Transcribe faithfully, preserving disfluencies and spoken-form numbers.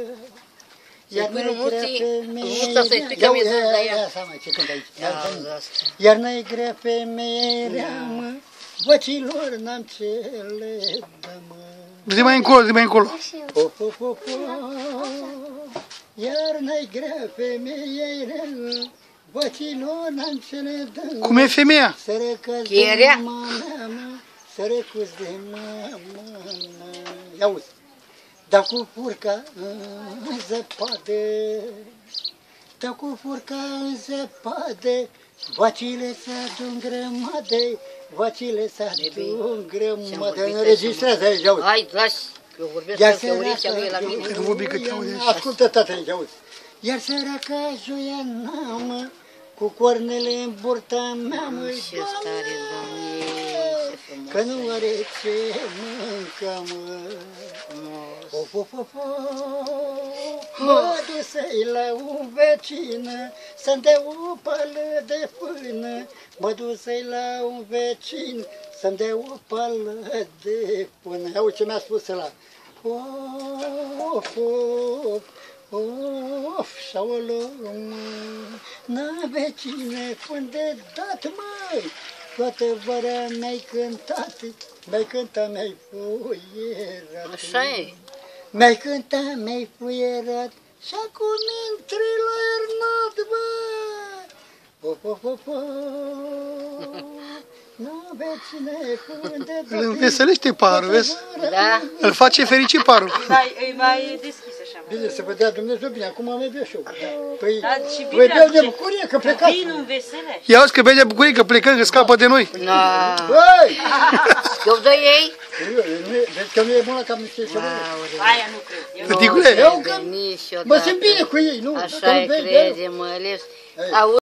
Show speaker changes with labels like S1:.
S1: Iar
S2: Păi,
S1: n-ai grea femeie... Iar n-ai grea femeie, mă, văcilor n-am ce le dă, mă.
S3: Zi mai încolo, zi mai încolo.
S1: Po, po, po, po. Iar n-ai grea femeie, văcilor n-am ce le dă.
S3: Cum e femeia?
S1: Să recăzi de mama mea, să recuzi de mama mea. Ia uzi. Dă cu furca în zăpadă, dă cu furca în zăpadă, vacile s-adun grămadă, vacile s-adun grămadă. Înregistrează aici, auzi.
S2: Hai, lași, eu vorbesc cu urețea lui la mine.
S3: Nu vorbi că te auzi.
S1: Ascultă, tată, aici, auzi. Iar săraca Joiana, mă, cu cornele în burta mea, mă,
S2: Ce stare, Doamne, ce frumos.
S1: că nu are ce mânca, mă. Of, of, of, mă duc să-i la un vecin, să-mi dea o pală de până. Mă duc să-i la un vecin, să-mi dea o pală de până. Ia uite ce mi-a spus ăla. Of, of, of, șaolo, mă, n-a vecine până de dat, măi. Toată vara mi-ai cântat, mi-ai cântat, mi-ai fuierat.
S2: Așa e.
S1: Mi-ai cântat, mi-ai fuierat și acum intri la Ernat, bă! Po, po, po, po. N-aveți nevoie de
S3: Îl înveselește parul, vezi?
S2: Da.
S3: Îl face fericit parul.
S4: E mai deschis așa.
S1: Bine, să vă dea Dumnezeu bine, acum mai beau și eu. Păi,
S4: Da, și bine
S1: voi beau de
S4: aduce.
S1: bucurie că plecați.
S4: Vinul înveselește.
S3: Ia uzi că bei de bucurie că plecăm, că scapă de noi.
S2: Na.
S1: Băi!
S2: Eu doi ei?
S1: Vezi că nu e bună ca mâncare ceva.
S4: Aia nu cred. Eu
S3: Tăticule!
S1: Eu că mă simt bine cu ei, nu?
S2: Așa e, crede, mă ales.